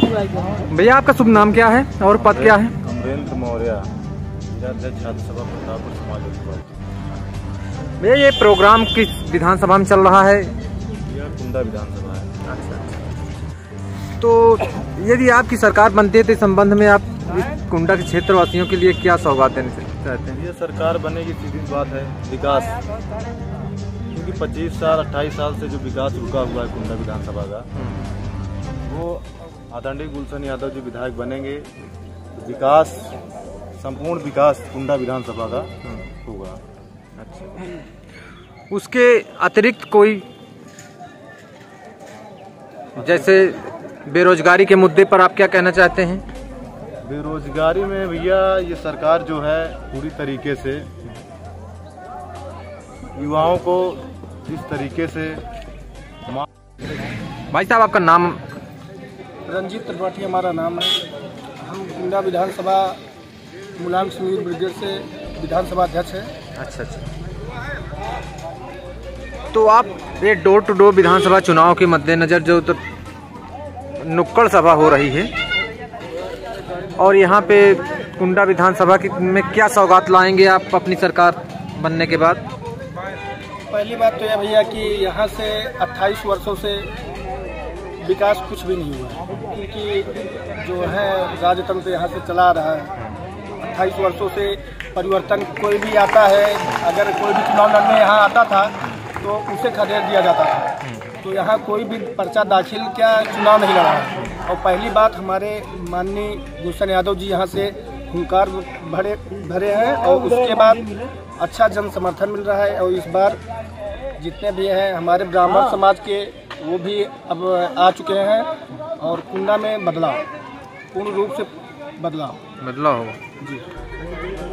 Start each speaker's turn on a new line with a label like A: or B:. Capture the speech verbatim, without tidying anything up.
A: भैया आपका शुभ नाम क्या है और पद क्या है?
B: अमरेंद्र मौर्य, अध्यक्ष छात्र सभा प्रतापपुर समाज।
A: भैया ये प्रोग्राम किस विधानसभा में चल रहा है?
B: यह कुंडा विधानसभा है।
A: अच्छा, तो यदि आपकी सरकार बनती है तो इस संबंध में आप कुंडा के क्षेत्रवासियों के लिए क्या सौगात देना चाहते हैं?
B: ये सरकार बनेगी सीधी बात है, विकास, क्योंकि पच्चीस साल अट्ठाईस साल से जो विकास रुका हुआ है कुंडा विधानसभा का, वो आदरणीय गुलशन यादव जी विधायक बनेंगे तो विकास, संपूर्ण विकास कुंडा विधानसभा का होगा।
A: अच्छा, उसके अतिरिक्त कोई, जैसे बेरोजगारी के मुद्दे पर आप क्या कहना चाहते हैं?
B: बेरोजगारी में भैया ये सरकार जो है पूरी तरीके से युवाओं को इस तरीके से।
A: भाई साहब आपका नाम?
C: रंजीत त्रिपाठी हमारा नाम है। हम कुंडा विधानसभा मुलायम सिंह ब्रिगेड से विधानसभा अध्यक्ष है।
A: अच्छा अच्छा, तो आप ये डोर टू डोर विधानसभा चुनाव के मद्देनजर जो तो नुक्कड़ सभा हो रही है और यहाँ पे कुंडा विधानसभा की में क्या सौगात लाएंगे आप अपनी सरकार बनने के बाद?
C: पहली बात तो यह भैया कि यहाँ से अट्ठाईस वर्षों से विकास कुछ भी नहीं हुआ, क्योंकि जो है राजतंत्र यहाँ से चला रहा है। अट्ठाईस वर्षों से परिवर्तन कोई भी आता है, अगर कोई भी चुनाव लड़ने यहाँ आता था तो उसे खदेड़ दिया जाता था। तो यहाँ कोई भी पर्चा दाखिल क्या चुनाव नहीं लड़ा है। और पहली बात, हमारे माननीय गुलशन यादव जी यहाँ से हुंकार भरे भरे हैं और उसके बाद अच्छा जन समर्थन मिल रहा है। और इस बार जितने भी हैं हमारे ब्राह्मण समाज के, वो भी अब आ चुके हैं और कुंडा में बदलाव, पूर्ण रूप से बदलाव
A: बदलाव होगा
C: जी।